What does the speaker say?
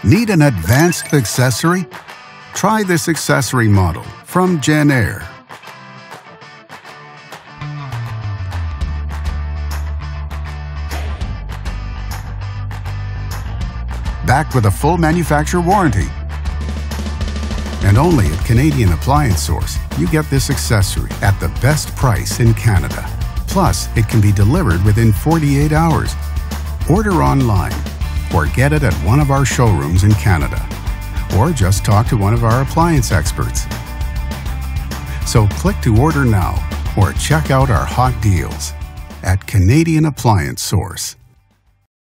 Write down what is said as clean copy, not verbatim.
Need an advanced accessory? Try this accessory model from Jenn-Air. Backed with a full manufacturer warranty. And only at Canadian Appliance Source, you get this accessory at the best price in Canada. Plus, it can be delivered within 48 hours. Order online or get it at one of our showrooms in Canada. Or just talk to one of our appliance experts. So click to order now or check out our hot deals at Canadian Appliance Source.